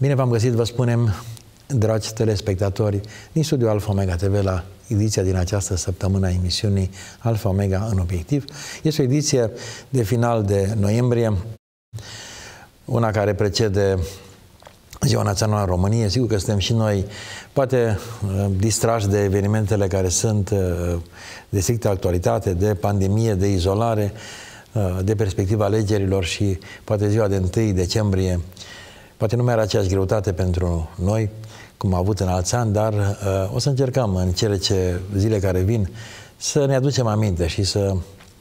Bine v-am găsit, vă spunem, dragi telespectatori, din studiul Alfa Omega TV la ediția din această săptămână a emisiunii Alfa Omega în obiectiv. Este o ediție de final de noiembrie, una care precede Ziua Națională a României. Sigur că suntem și noi poate distrași de evenimentele care sunt de strictă actualitate, de pandemie, de izolare, de perspectiva alegerilor și poate ziua de 1 decembrie poate nu mai are aceeași greutate pentru noi, cum a avut în alți ani, dar o să încercăm în cele zile care vin să ne aducem aminte și să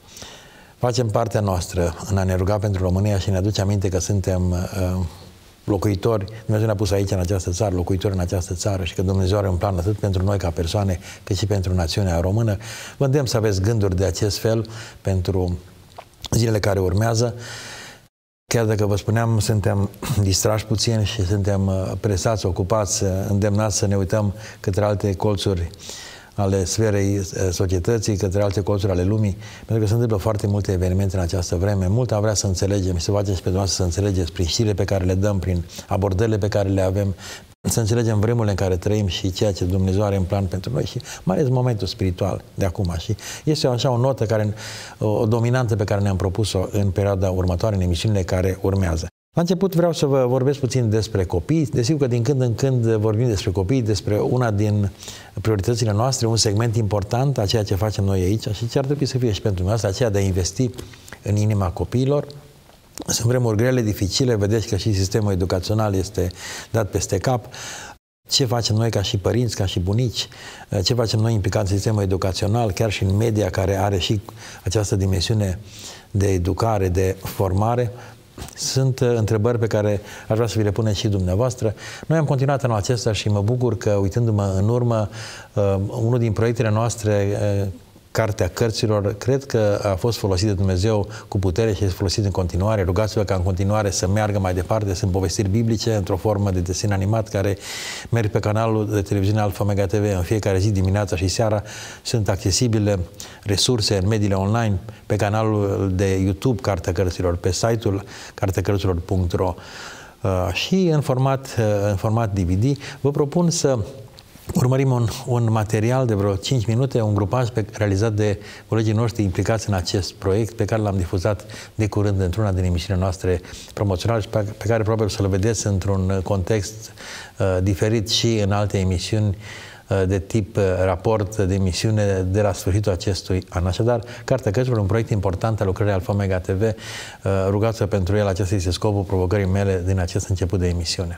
facem partea noastră în a ne ruga pentru România și ne aduce aminte că suntem locuitori. Dumnezeu ne-a pus aici, în această țară, locuitori în această țară și că Dumnezeu are un plan atât pentru noi ca persoane, cât și pentru națiunea română. Vă îndemn să aveți gânduri de acest fel pentru zilele care urmează. Chiar dacă vă spuneam, suntem distrași puțin și suntem presați, ocupați, îndemnați să ne uităm către alte colțuri ale sferei societății, către alte colțuri ale lumii, pentru că se întâmplă foarte multe evenimente în această vreme. Mult am vrea să înțelegem și să facem și pe dumneavoastră să înțelegeți prin știrile pe care le dăm, prin abordările pe care le avem, să înțelegem vremurile în care trăim și ceea ce Dumnezeu are în plan pentru noi și mai ales momentul spiritual de acum. Și este așa o notă, o dominantă pe care ne-am propus-o în perioada următoare, în emisiunile care urmează. La început vreau să vă vorbesc puțin despre copii. Desigur că din când în când vorbim despre copii, despre una din prioritățile noastre, un segment important a ceea ce facem noi aici și ce ar trebui să fie și pentru noi, aceea de a investi în inima copiilor. Sunt vremuri grele, dificile, vedeți că și sistemul educațional este dat peste cap. Ce facem noi ca și părinți, ca și bunici, ce facem noi implicați în sistemul educațional, chiar și în media care are și această dimensiune de educare, de formare. Sunt întrebări pe care aș vrea să vi le puneți și dumneavoastră. Noi am continuat anul acesta și mă bucur că, uitându-mă în urmă, unul din proiectele noastre, Cartea Cărților, cred că a fost folosit de Dumnezeu cu putere și este folosit în continuare. Rugați-vă ca în continuare să meargă mai departe. Sunt povestiri biblice într-o formă de desen animat care merg pe canalul de televiziune Alfa Omega TV în fiecare zi, dimineața și seara. Sunt accesibile resurse în mediile online, pe canalul de YouTube Cartea Cărților, pe site-ul carteacărților.ro și în format DVD. Vă propun să urmărim un material de vreo 5 minute, un grupaj realizat de colegii noștri implicați în acest proiect, pe care l-am difuzat de curând într-una din emisiunile noastre promoționale și pe care probabil să-l vedeți într-un context diferit și în alte emisiuni de tip raport de emisiune de la sfârșitul acestui an. Așadar, Cartea Cărților, un proiect important al lucrării Alfa Omega TV. Rugați-vă pentru el, acesta este scopul provocării mele din acest început de emisiune.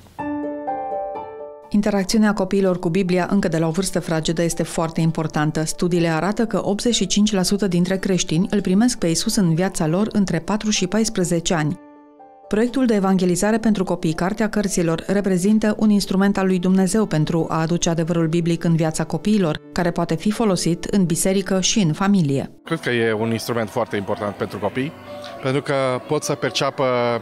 Interacțiunea copiilor cu Biblia încă de la o vârstă fragedă este foarte importantă. Studiile arată că 85% dintre creștini îl primesc pe Iisus în viața lor între 4 și 14 ani. Proiectul de evangelizare pentru copii, Cartea Cărților, reprezintă un instrument al lui Dumnezeu pentru a aduce adevărul biblic în viața copiilor, care poate fi folosit în biserică și în familie. Cred că e un instrument foarte important pentru copii, pentru că pot să perceapă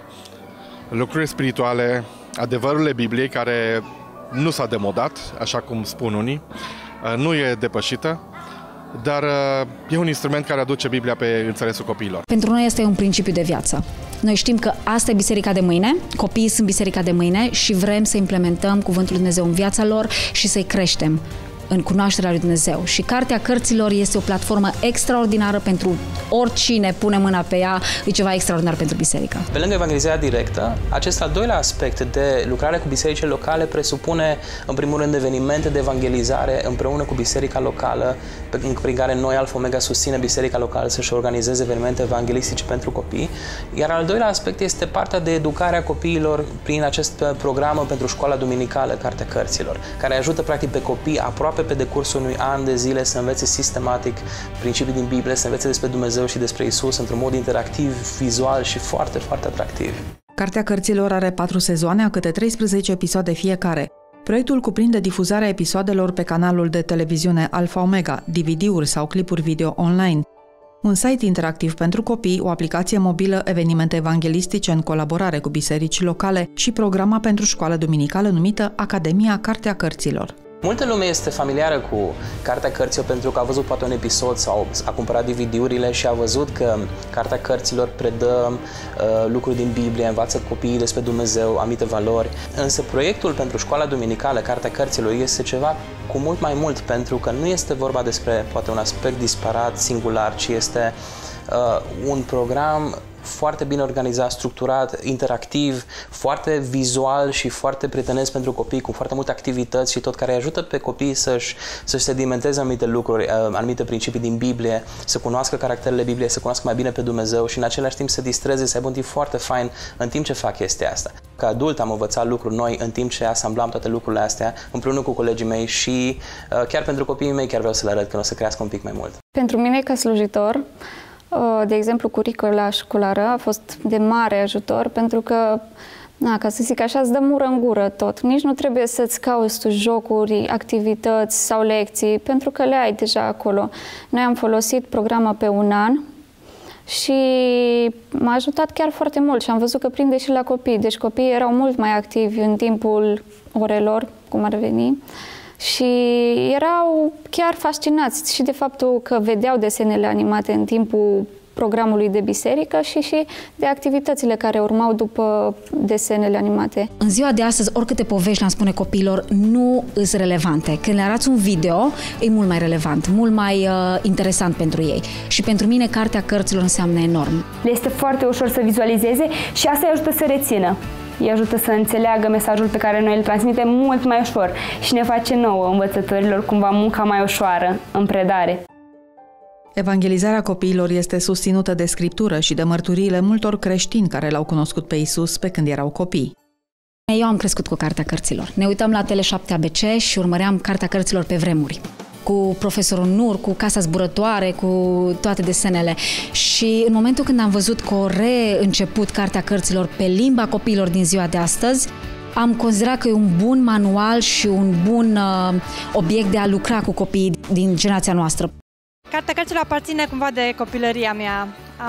lucruri spirituale, adevărurile Bibliei, care nu s-a demodat, așa cum spun unii, nu e depășită, dar e un instrument care aduce Biblia pe înțelesul copiilor. Pentru noi este un principiu de viață. Noi știm că asta e biserica de mâine, copiii sunt biserica de mâine și vrem să implementăm cuvântul lui Dumnezeu în viața lor și să-i creștem în cunoașterea lui Dumnezeu. Și Cartea Cărților este o platformă extraordinară pentru oricine pune mâna pe ea, e ceva extraordinar pentru biserică. Pe lângă evangelizarea directă, acest al doilea aspect de lucrare cu bisericile locale presupune, în primul rând, evenimente de evangelizare împreună cu biserica locală, prin care noi, Alfa Omega, susține biserica locală să-și organizeze evenimente evanghelistice pentru copii. Iar al doilea aspect este partea de educare a copiilor prin acest program pentru școala duminicală, Cartea Cărților, care ajută practic pe copii aproape pe decursul unui an de zile să învețe sistematic principii din Biblie, să învețe despre Dumnezeu și despre Isus într-un mod interactiv, vizual și foarte, foarte atractiv. Cartea Cărților are 4 sezoane, a câte 13 episoade fiecare. Proiectul cuprinde difuzarea episoadelor pe canalul de televiziune Alfa Omega, DVD-uri sau clipuri video online, un site interactiv pentru copii, o aplicație mobilă, evenimente evanghelistice în colaborare cu biserici locale și programa pentru școală duminicală numită Academia Cartea Cărților. Multă lume este familiară cu Cartea Cărților pentru că a văzut poate un episod sau a cumpărat DVD-urile și a văzut că Cartea Cărților predă lucruri din Biblie, învață copiii despre Dumnezeu, anumite valori. Însă proiectul pentru școala duminicală, Cartea Cărților, este ceva cu mult mai mult, pentru că nu este vorba despre poate un aspect disparat, singular, ci este un program foarte bine organizat, structurat, interactiv, foarte vizual și foarte prietenesc pentru copii, cu foarte multe activități și tot, care îi ajută pe copii să-și sedimenteze anumite lucruri, anumite principii din Biblie, să cunoască caracterele Bibliei, să cunoască mai bine pe Dumnezeu și în același timp să distreze, să aibă un timp foarte fain în timp ce fac chestia asta. Ca adult am învățat lucruri noi în timp ce asamblam toate lucrurile astea împreună cu colegii mei și chiar pentru copiii mei chiar vreau să le arăt că o să crească un pic mai mult. Pentru mine ca slujitor, de exemplu, curicula școlară a fost de mare ajutor pentru că, ca să zic așa, îți dă mură în gură tot. Nici nu trebuie să-ți cauți tu jocuri, activități sau lecții, pentru că le ai deja acolo. Noi am folosit programa pe un an și m-a ajutat chiar foarte mult și am văzut că prinde și la copii. Deci copiii erau mult mai activi în timpul orelor, cum ar veni. Și erau chiar fascinați și de faptul că vedeau desenele animate în timpul programului de biserică și de activitățile care urmau după desenele animate. În ziua de astăzi, oricâte povești le-am spune copiilor, nu sunt relevante. Când le arăți un video, e mult mai relevant, mult mai interesant pentru ei. Și pentru mine, Cartea Cărților înseamnă enorm. Le este foarte ușor să vizualizeze și asta îi ajută să rețină. Îi ajută să înțeleagă mesajul pe care noi îl transmitem mult mai ușor și ne face nouă, învățătorilor, cumva munca mai ușoară în predare. Evangelizarea copiilor este susținută de Scriptură și de mărturiile multor creștini care l-au cunoscut pe Iisus pe când erau copii. Eu am crescut cu Cartea Cărților. Ne uitam la Tele7 ABC și urmăream Cartea Cărților pe vremuri. Cu profesorul Nur, cu Casa Zburătoare, cu toate desenele. Și în momentul când am văzut că o reînceput Cartea Cărților pe limba copiilor din ziua de astăzi, am considerat că e un bun manual și un bun obiect de a lucra cu copiii din generația noastră. Cartea Cărților aparține cumva de copilăria mea.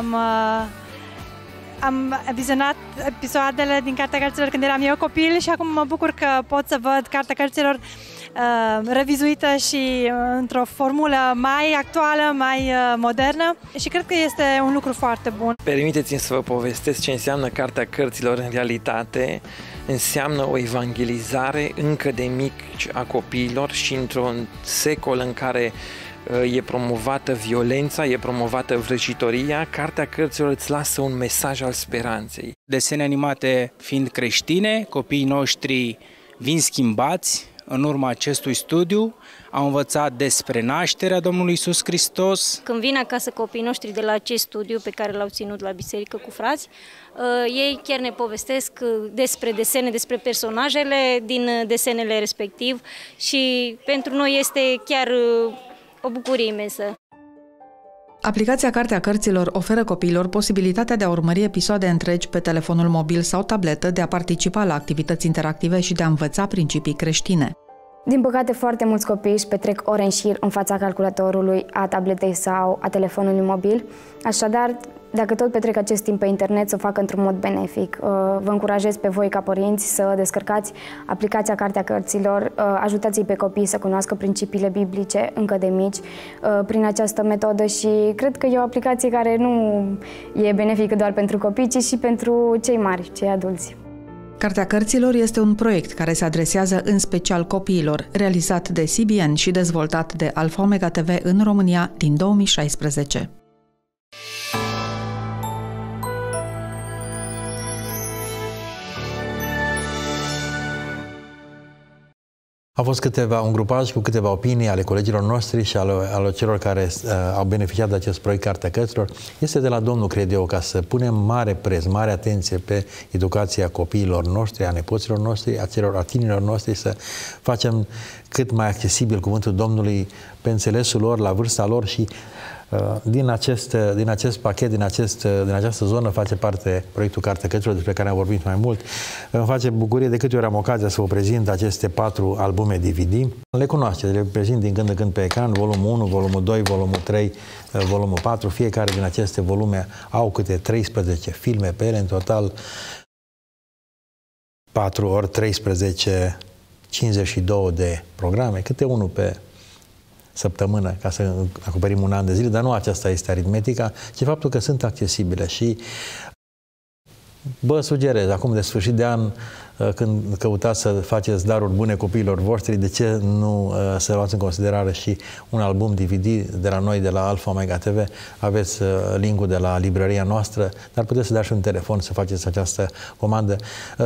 Am vizionat episoadele din Cartea Cărților când eram eu copil și acum mă bucur că pot să văd Cartea Cărților revizuită și într-o formulă mai actuală, mai modernă și cred că este un lucru foarte bun. Permiteți-mi să vă povestesc ce înseamnă Cartea Cărților în realitate. Înseamnă o evangelizare încă de mici a copiilor și într-un secol în care e promovată violența, e promovată vrăjitoria, Cartea Cărților îți lasă un mesaj al speranței. Desene animate fiind creștine, copiii noștri vin schimbați. În urma acestui studiu am învățat despre nașterea Domnului Iisus Hristos. Când vin acasă copiii noștri de la acest studiu pe care l-au ținut la biserică cu frați, ei chiar ne povestesc despre desene, despre personajele din desenele respectiv și pentru noi este chiar o bucurie imensă. Aplicația Cartea Cărților oferă copiilor posibilitatea de a urmări episoade întregi pe telefonul mobil sau tabletă, de a participa la activități interactive și de a învăța principii creștine. Din păcate, foarte mulți copii își petrec ore în șir în fața calculatorului, a tabletei sau a telefonului mobil. Așadar, dacă tot petrec acest timp pe internet, să o facă într-un mod benefic. Vă încurajez pe voi, ca părinți, să descărcați aplicația Cartea Cărților, ajutați-i pe copii să cunoască principiile biblice încă de mici prin această metodă și cred că e o aplicație care nu e benefică doar pentru copii, ci și pentru cei mari, cei adulți. Cartea Cărților este un proiect care se adresează în special copiilor, realizat de CBN și dezvoltat de Alfa Omega TV în România din 2016. A fost un grupaj cu câteva opinii ale colegilor noștri și ale celor care au beneficiat de acest proiect Cartea Cărților. Este de la Domnul, cred eu, ca să punem mare preț, mare atenție pe educația copiilor noștri, a nepoților noștri, a tinerilor noștri, să facem cât mai accesibil cuvântul Domnului pe înțelesul lor, la vârsta lor și din acest pachet, din această zonă face parte proiectul Cartea Cărților, despre care am vorbit mai mult. Îmi face bucurie de câte ori am ocazia să vă prezint aceste 4 albume DVD. Le cunoașteți, le prezint din când în când pe ecran, volumul 1, volumul 2, volumul 3, volumul 4. Fiecare din aceste volume au câte 13 filme pe ele, în total 4 ori 13 52 de programe, câte unul pe săptămână, ca să acoperim un an de zile, dar nu aceasta este aritmetica, ci faptul că sunt accesibile. Și vă sugerez, acum de sfârșit de an, când căutați să faceți daruri bune copiilor voștri, de ce nu să luați în considerare și un album DVD de la noi, de la Alpha Omega TV? Aveți link-ul de la librăria noastră, dar puteți să dați și un telefon să faceți această comandă.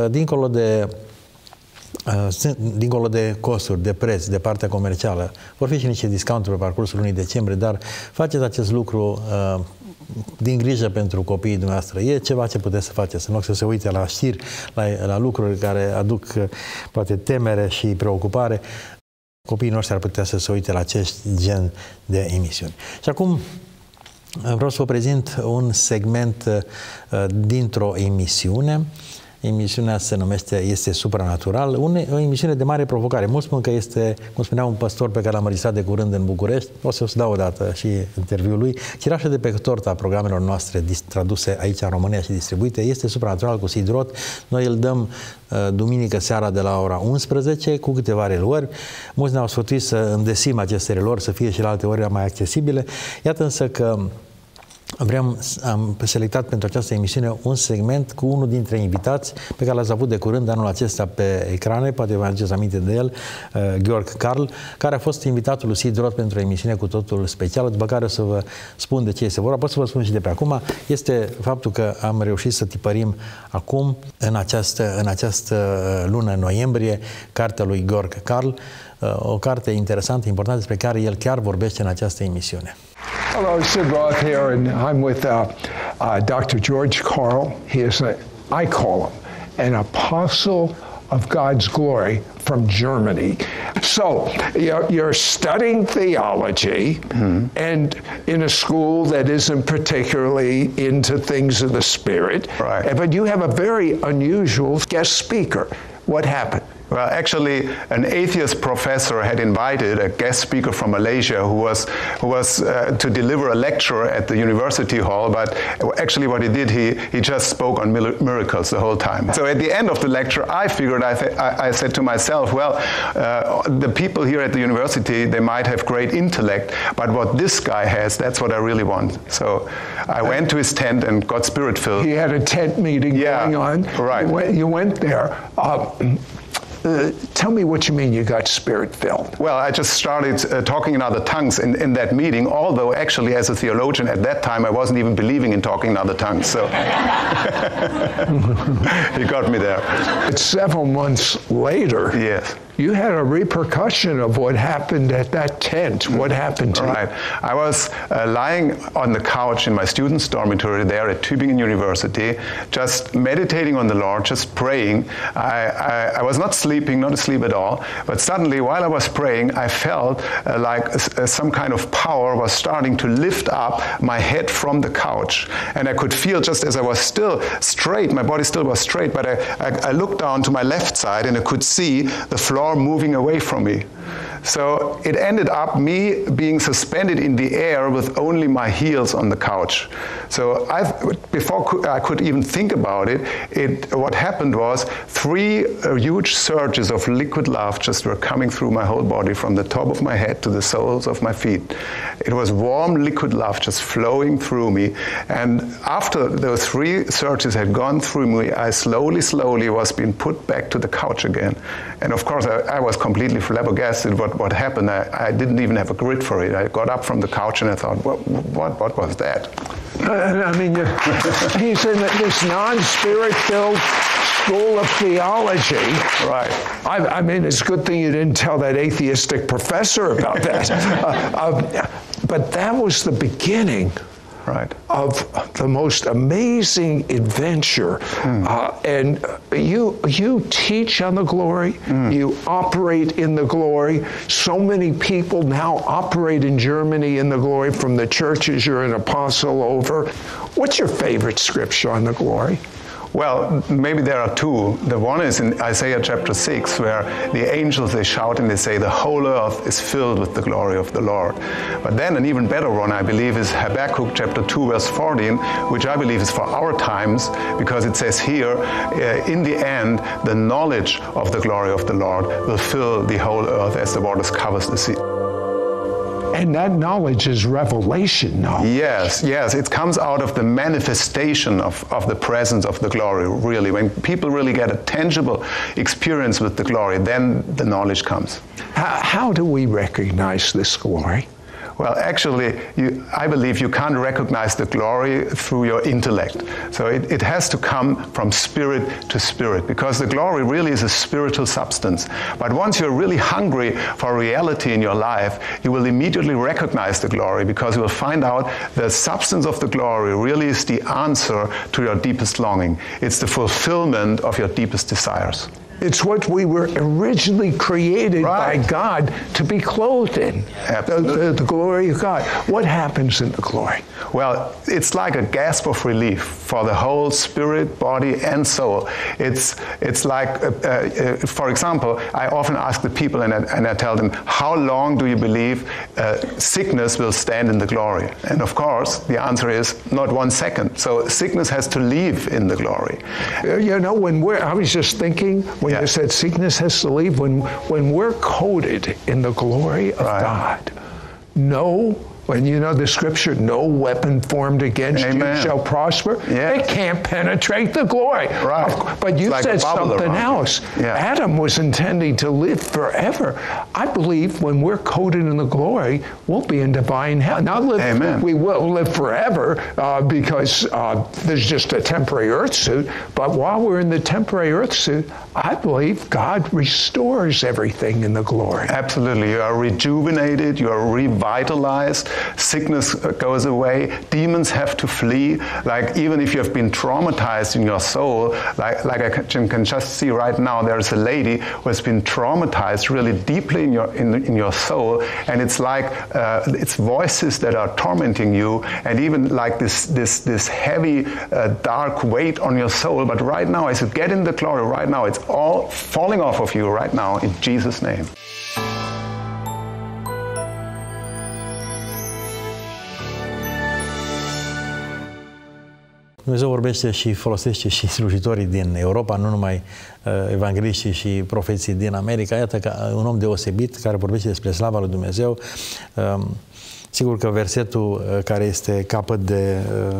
Dincolo de costuri, de preț, de partea comercială, vor fi și niște discounturi pe parcursul lunii decembrie, dar faceți acest lucru din grijă pentru copiii dumneavoastră. E ceva ce puteți să faceți, în loc să se uite la știri, la lucruri care aduc poate temere și preocupare. Copiii noștri ar putea să se uite la acest gen de emisiuni. Și acum vreau să vă prezint un segment dintr-o emisiune. Emisiunea se numește Este Supranatural, o emisiune de mare provocare. Mulți spun că este, cum spunea un păstor pe care l-am înregistrat de curând în București, o să dau o dată și interviul lui, cireașă de pe torta programelor noastre traduse aici în România și distribuite, Este Supranatural cu Sid Roth. Noi îl dăm duminică seara de la ora 11 cu câteva reluări. Mulți ne-au sfătuit să îndesim aceste reluări, să fie și la alte ori mai accesibile. Iată însă că am selectat pentru această emisiune un segment cu unul dintre invitați pe care l-ați avut de curând anul acesta pe ecrane, poate vă aduceți aminte de el, Georg Karl, care a fost invitatul lui Sid Roth pentru o emisiune cu totul specială, după care o să vă spun de ce este vorba. Pot să vă spun și de pe acum. Este faptul că am reușit să tipărim acum, în această lună noiembrie, cartea lui Georg Karl, o carte interesantă, importantă, despre care el chiar vorbește în această emisiune. Hello, Sid Roth here, and I'm with Dr. George Karl. He is, I call him, an apostle of God's glory from Germany. So you're studying theology and in a school that isn't particularly into things of the Spirit, right. But you have a very unusual guest speaker. What happened? Well, actually, an atheist professor had invited a guest speaker from Malaysia who was to deliver a lecture at the university hall, but actually what he did, he just spoke on miracles the whole time. So at the end of the lecture, I figured, I said to myself, well, the people here at the university, they might have great intellect, but what this guy has, that's what I really want. So I went to his tent and got spirit-filled. He had a tent meeting going on. Right. You went there. Tell me what you mean you got spirit-filled. Well, I just started talking in other tongues in that meeting, although actually as a theologian at that time I wasn't even believing in talking in other tongues, so he got me there. It's several months later. Yes. You had a repercussion of what happened at that tent. What happened to you? I was lying on the couch in my students' dormitory there at Tübingen University, just meditating on the Lord, just praying. I was not sleeping, not asleep at all, but suddenly while I was praying, I felt like some kind of power was starting to lift up my head from the couch. And I could feel, just as I was still straight, my body still was straight, but I looked down to my left side and I could see the floor moving away from me. So it ended up me being suspended in the air with only my heels on the couch. So before I could even think about it, what happened was 3 huge surges of liquid love just were coming through my whole body, from the top of my head to the soles of my feet. It was warm liquid love just flowing through me. And after those 3 surges had gone through me, I slowly was being put back to the couch again. And of course, I was completely flabbergasted what happened. I didn't even have a grid for it. I got up from the couch and I thought, what was that? I mean, he's in this non-spirit-filled school of theology. Right. I mean, it's a good thing you didn't tell that atheistic professor about that. But that was the beginning. Right. Of the most amazing adventure. And you teach on the glory, you operate in the glory. So many people now operate in Germany in the glory from the churches you're an apostle over. What's your favorite scripture on the glory? Well, maybe there are two. The one is in Isaiah chapter 6, where the angels, they shout and they say, the whole earth is filled with the glory of the Lord. But then an even better one, I believe, is Habakkuk chapter 2, verse 14, which I believe is for our times, because it says here, in the end, the knowledge of the glory of the Lord will fill the whole earth as the waters covers the sea. And that knowledge is revelation knowledge. Yes, yes. It comes out of the manifestation of the presence of the glory, really. When people really get a tangible experience with the glory, then the knowledge comes. How do we recognize this glory? Well, actually, I believe you can't recognize the glory through your intellect. So it has to come from spirit to spirit, because the glory really is a spiritual substance. But once you're really hungry for reality in your life, you will immediately recognize the glory, because you will find out the substance of the glory really is the answer to your deepest longing. It's the fulfillment of your deepest desires. It's what we were originally created by God to be clothed in. The glory of God. What happens in the glory? Well, it's like a gasp of relief for the whole spirit, body, and soul. It's like, for example, I often ask the people and I tell them, how long do you believe sickness will stand in the glory? And of course, the answer is not 1 second. So sickness has to leave in the glory. You know, I was just thinking, when you said sickness has to leave, when we're coated in the glory of God, when you know the scripture, no weapon formed against you shall prosper. It can't penetrate the glory. But you said something else. Adam was intending to live forever. I believe when we're coated in the glory, we'll be in divine health. Not live, we will live forever because there's just a temporary earth suit. But while we're in the temporary earth suit, I believe God restores everything in the glory. Absolutely. You are rejuvenated. You are revitalized. Sickness goes away. Demons have to flee. Like even if you have been traumatized in your soul, like I can just see right now, there's a lady who has been traumatized really deeply in your soul, and it's like it's voices that are tormenting you, and even like this heavy dark weight on your soul. But right now, as you get in the glory, right now, it's all falling off of you right now in Jesus' name. Dumnezeu vorbește și folosește și slujitorii din Europa, nu numai evangeliștii și profeții din America. Iată că un om deosebit care vorbește despre slava lui Dumnezeu. Sigur că versetul care este capăt de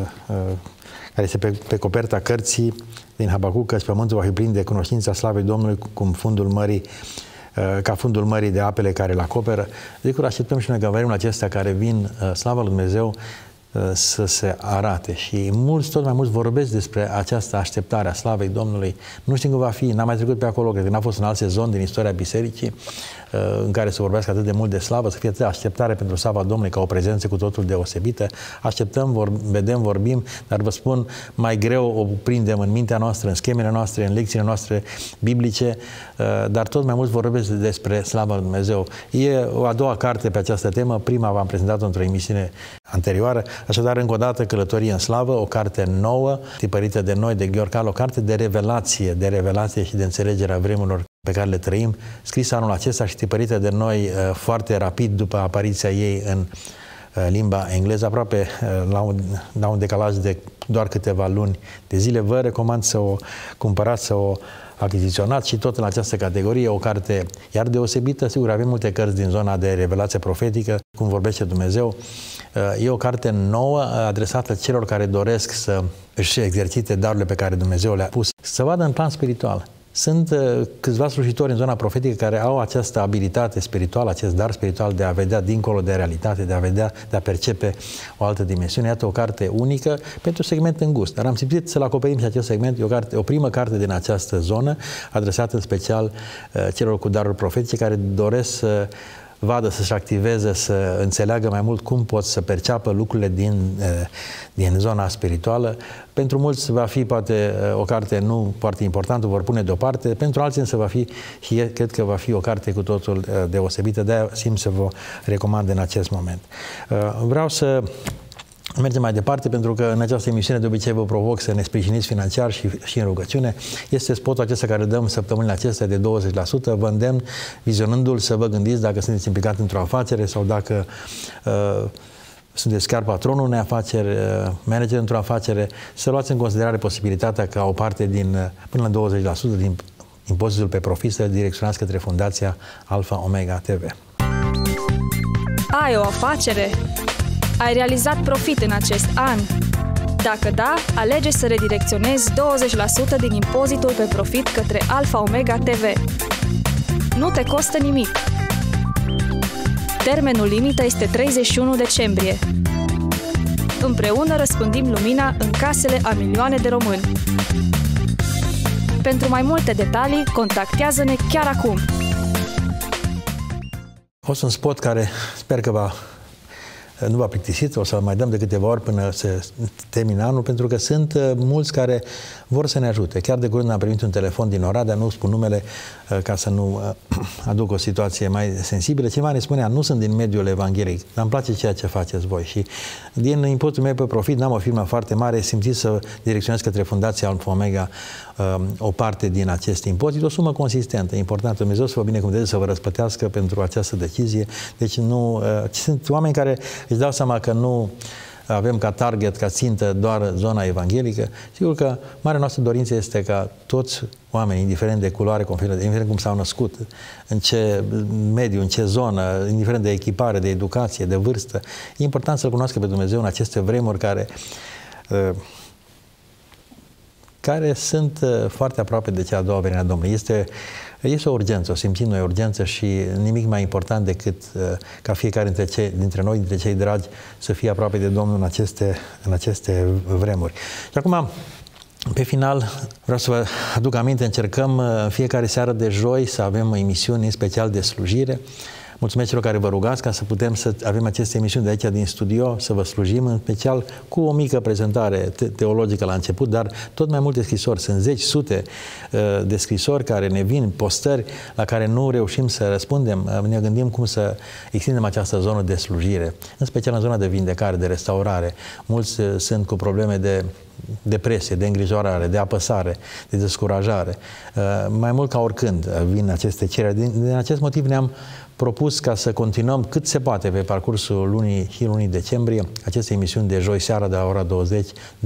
care este pe coperta cărții din Habacuc, că pământul va fi plin de cunoștința slavei Domnului, cum fundul mării, ca fundul mării de apele care îl acoperă. Sigur, așteptăm și noi că vremul acesta care vin, slava lui Dumnezeu să se arate. Și tot mai mulți vorbesc despre această așteptare a slavei Domnului. Nu știm cum va fi, n-am mai trecut pe acolo, cred că n-a fost un alt sezon din istoria bisericii în care să vorbească atât de mult de slavă, să fie atât așteptare pentru slava Domnului ca o prezență cu totul deosebită. Așteptăm, vedem, vorbim, dar vă spun, mai greu o prindem în mintea noastră, în schemele noastre, în lecțiile noastre biblice, dar tot mai mulți vorbesc despre slava lui Dumnezeu. E o a doua carte pe această temă, prima v-am prezentat-o într-o emisiune anterioară, așadar încă o dată Călătorie în slavă, o carte nouă, tipărită de noi, de Gheorghe Cal, o carte de revelație și de înțelegerea vremurilor pe care le trăim, scrisă anul acesta și tipărită de noi foarte rapid după apariția ei în limba engleză, aproape la un decalaj de doar câteva luni de zile. Vă recomand să o cumpărați, să o achiziționați și tot în această categorie, o carte iar deosebită. Sigur, avem multe cărți din zona de revelație profetică, cum vorbește Dumnezeu. E o carte nouă adresată celor care doresc să își exercite darurile pe care Dumnezeu le-a pus, să vadă în plan spiritual. Sunt câțiva slujitori în zona profetică care au această abilitate spirituală, acest dar spiritual de a vedea dincolo de realitate, de a vedea, de a percepe o altă dimensiune. Iată o carte unică pentru segment îngust. Dar am simțit să-l acoperim și acest segment. E o primă carte din această zonă, adresată în special celor cu daruri profetice care doresc să vadă, să-și activeze, să înțeleagă mai mult cum pot să perceapă lucrurile din zona spirituală. Pentru mulți va fi poate o carte nu foarte importantă, o vor pune deoparte, pentru alții însă va fi, și cred că va fi o carte cu totul deosebită, de-aia simt să vă recomand în acest moment. Vreau să mergem mai departe, pentru că în această emisiune de obicei vă provoc să ne sprijiniți financiar și în rugăciune. Este spotul acesta care îl dăm săptămânile acestea de 20%. Vă îndemn, vizionându-l, să vă gândiți dacă sunteți implicat într-o afacere sau dacă sunteți chiar patronul unei afaceri, manager într-o afacere, să luați în considerare posibilitatea ca o parte din, până la 20% din impozitul pe profit să direcționați către Fundația Alpha Omega TV. Ai o afacere? Ai realizat profit în acest an? Dacă da, alege să redirecționezi 20% din impozitul pe profit către Alpha Omega TV. Nu te costă nimic. Termenul limită este 31 decembrie. Împreună răspândim lumina în casele a milioane de români. Pentru mai multe detalii, contactează-ne chiar acum! O să un spot care sper că nu v-a plictisit, o să-l mai dăm de câteva ori până se termină anul, pentru că sunt mulți care vor să ne ajute. Chiar de curând am primit un telefon din Oradea, nu spun numele ca să nu aduc o situație mai sensibilă. Cineva ne spunea, nu sunt din mediul evanghelic, dar îmi place ceea ce faceți voi și din impozitul meu pe profit, n-am o firmă foarte mare, simțiți să direcționez către Fundația Alpha Omega o parte din acest impozit, o sumă consistentă, importantă. Dumnezeu să vă binecuvânteze, să vă răsplătească pentru această decizie. Deci nu, sunt oameni care își dau seama că nu avem ca target, ca țintă doar zona evanghelică. Sigur că marea noastră dorință este ca toți oamenii, indiferent de culoare, indiferent cum s-au născut, în ce mediu, în ce zonă, indiferent de echipare, de educație, de vârstă, e important să-L cunoască pe Dumnezeu în aceste vremuri care sunt foarte aproape de cea a doua venire a Domnului. Este o urgență, o simțim noi urgență și nimic mai important decât ca fiecare dintre noi, dintre cei dragi, să fie aproape de Domnul în aceste vremuri. Și acum, pe final, vreau să vă aduc aminte, încercăm fiecare seară de joi să avem emisiuni în special de slujire. Mulțumesc celor care vă rugați ca să putem să avem aceste emisiuni de aici din studio, să vă slujim, în special cu o mică prezentare teologică la început, dar tot mai multe scrisori. Sunt zeci, sute de scrisori care ne vin, postări la care nu reușim să răspundem. Ne gândim cum să extindem această zonă de slujire, în special în zona de vindecare, de restaurare. Mulți sunt cu probleme de depresie, de îngrijorare, de apăsare, de descurajare. Mai mult ca oricând vin aceste cereri. Din acest motiv ne-am propus ca să continuăm cât se poate pe parcursul lunii decembrie aceste emisiuni de joi seara de la ora 20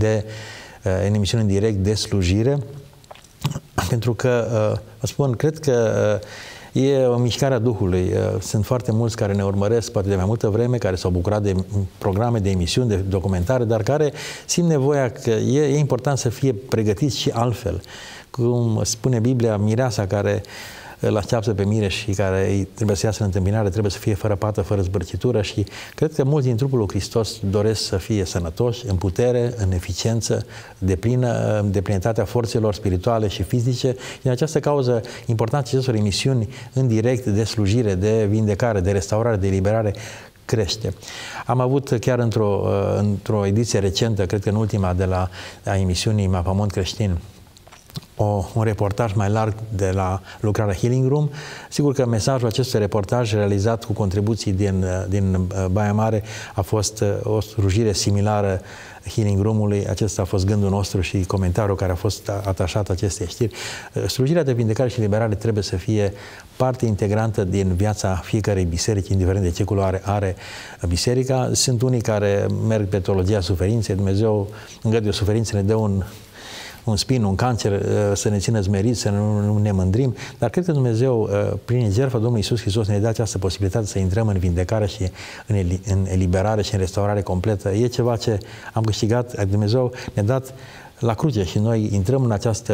în emisiuni în direct de slujire, pentru că, vă spun, cred că e o mișcare a Duhului. Sunt foarte mulți care ne urmăresc, poate de mai multă vreme, care s-au bucurat de programe, de emisiuni, de documentare, dar care simt nevoia că e important să fie pregătiți și altfel. Cum spune Biblia, mireasa care îl așteaptă pe mire și care trebuie să iasă în întâmpinare, trebuie să fie fără pată, fără zbârcitură și cred că mulți din trupul lui Hristos doresc să fie sănătoși, în putere, în eficiență, de plinătatea forțelor spirituale și fizice. Și din această cauză, importanța acestor emisiuni în direct de slujire, de vindecare, de restaurare, de eliberare, crește. Am avut chiar într-o ediție recentă, cred că în ultima a emisiunii Mapamont Creștin, un reportaj mai larg de la lucrarea Healing Room. Sigur că mesajul acestui reportaj realizat cu contribuții din Baia Mare a fost o slujire similară Healing Room-ului. Acesta a fost gândul nostru și comentariul care a fost atașat acestei știri. Slujirea de vindecare și liberare trebuie să fie parte integrantă din viața fiecărei biserici, indiferent de ce culoare are biserica. Sunt unii care merg pe teologia suferinței. Dumnezeu îngăduie suferințe, ne dă un spin, un cancer, să ne țină zmeriți, să nu ne mândrim, dar cred că Dumnezeu, prin jertfa Domnului Iisus Hristos, ne dă această posibilitate să intrăm în vindecare și în eliberare și în restaurare completă. E ceva ce am câștigat, Dumnezeu ne-a dat la cruce și noi intrăm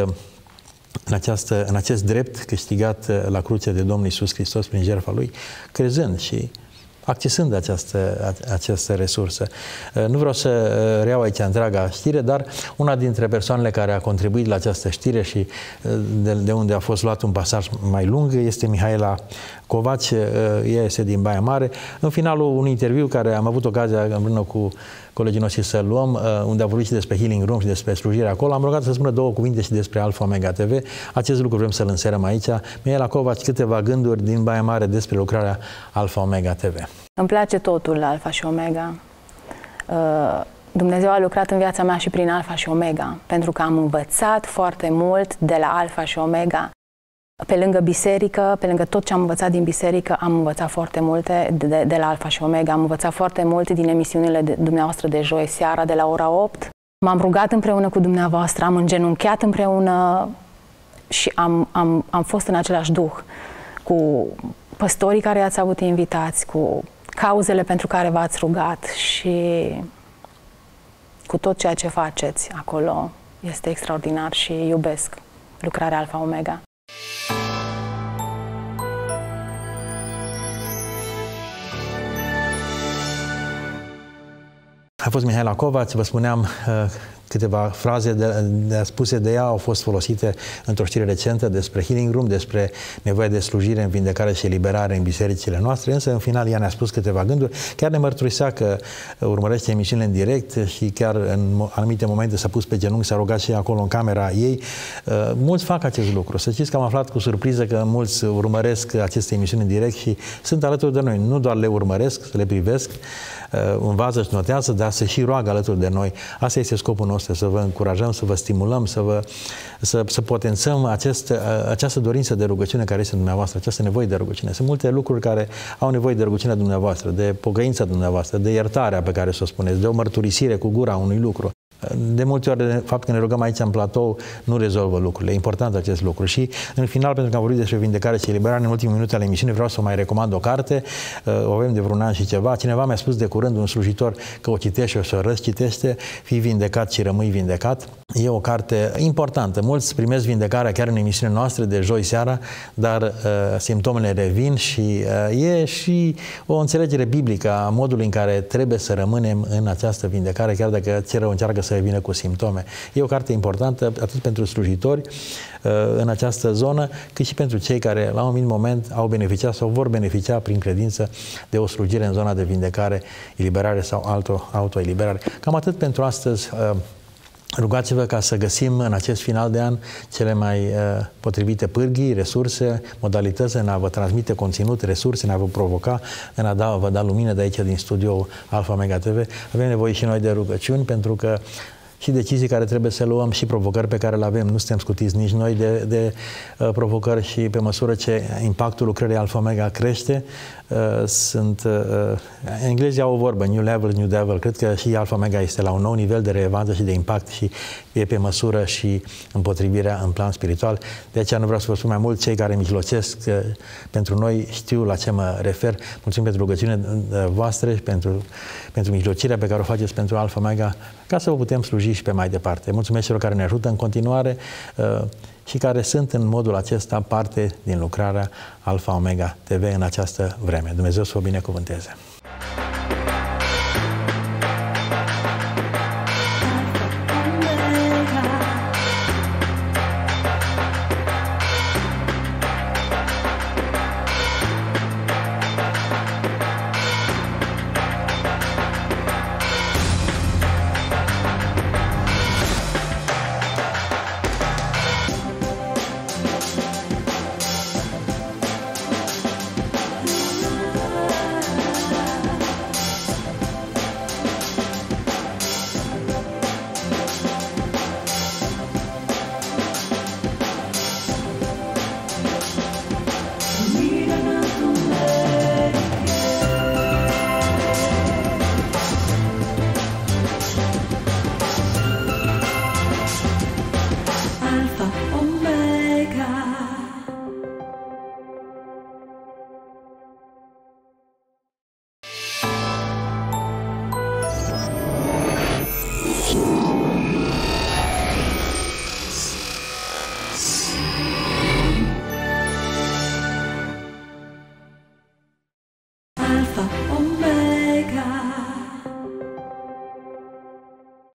în acest drept câștigat la cruce de Domnul Iisus Hristos prin jertfa Lui, crezând și accesând această resursă. Nu vreau să reiau aici întreaga știre, dar una dintre persoanele care a contribuit la această știre și de unde a fost luat un pasaj mai lung este Mihaela Covaci, ea este din Baia Mare. În finalul unui interviu care am avut ocazia împreună cu colegii noștri să-l luăm, unde a vorbit și despre Healing Room și despre slujire acolo, am rugat să spună două cuvinte și despre Alpha Omega TV. Acest lucru vrem să-l înserăm aici. Mihaela Covaci, câteva gânduri din Baia Mare despre lucrarea Alpha Omega TV. Îmi place totul la Alpha și Omega. Dumnezeu a lucrat în viața mea și prin Alfa și Omega, pentru că am învățat foarte mult de la Alfa și Omega. Pe lângă biserică, pe lângă tot ce am învățat din biserică, am învățat foarte multe de la Alfa și Omega. Am învățat foarte multe din emisiunile dumneavoastră de joi seara, de la ora 8. M-am rugat împreună cu dumneavoastră, am îngenunchiat împreună și am fost în același duh cu păstorii care i-ați avut invitați, cu cauzele pentru care v-ați rugat și cu tot ceea ce faceți acolo. Este extraordinar și iubesc lucrarea Alfa Omega. A fost Mihaela Covaț, vă spuneam câteva fraze spuse de ea au fost folosite într-o știre recentă despre Healing Room, despre nevoia de slujire în vindecare și eliberare în bisericile noastre, însă în final ea ne-a spus câteva gânduri, chiar ne mărturisea că urmărește emisiunile în direct și chiar în anumite momente s-a pus pe genunchi, s-a rugat și acolo în camera ei. Mulți fac acest lucru. Să știți că am aflat cu surpriză că mulți urmăresc aceste emisiuni în direct și sunt alături de noi. Nu doar le urmăresc, le privesc, învață și notează, dar se și roagă alături de noi. Asta este scopul nostru, să vă încurajăm, să vă stimulăm, să potențăm această dorință de rugăciune care este în dumneavoastră, această nevoie de rugăciune. Sunt multe lucruri care au nevoie de rugăciunea dumneavoastră, de pocăința dumneavoastră, de iertarea pe care să o spuneți, de o mărturisire cu gura unui lucru. De multe ori, de fapt, când ne rugăm aici în platou, nu rezolvă lucrurile. E important acest lucru. Și, în final, pentru că am vorbit despre vindecare și eliberare în ultimele minute ale emisiunii, vreau să mai recomand o carte. O avem de vreun an și ceva. Cineva mi-a spus de curând, un slujitor, că o citește și o să o răscitește, Fii vindecat și rămâi vindecat. E o carte importantă. Mulți primesc vindecarea chiar în emisiunea noastră de joi seara, dar simptomele revin și e și o înțelegere biblică a modului în care trebuie să rămânem în această vindecare, chiar dacă ce rău încearcă să vină cu simptome. E o carte importantă atât pentru slujitori în această zonă, cât și pentru cei care la un anumit moment au beneficiat sau vor beneficia prin credință de o slujire în zona de vindecare, eliberare sau autoeliberare. Cam atât pentru astăzi. Rugați-vă ca să găsim în acest final de an cele mai potrivite pârghii, resurse, modalități în a vă transmite conținut, resurse, în a vă provoca, în a vă da lumină de aici din studioul Alfa Omega TV. Avem nevoie și noi de rugăciuni, pentru că și decizii care trebuie să luăm și provocări pe care le avem. Nu suntem scutiți nici noi de provocări și pe măsură ce impactul lucrării Alfa Omega crește, englezii au o vorbă, new level, new devil. Cred că și Alfa Omega este la un nou nivel de relevanță și de impact și e pe măsură și împotrivirea în plan spiritual. De aceea nu vreau să vă spun mai mult, cei care mijlocesc pentru noi știu la ce mă refer. Mulțumim pentru rugăciunile voastre și pentru mijlocirea pe care o faceți pentru Alfa Omega, ca să vă putem sluji și pe mai departe. Mulțumesc celor care ne ajută în continuare și care sunt în modul acesta parte din lucrarea Alfa Omega TV în această vreme. Dumnezeu să vă binecuvânteze!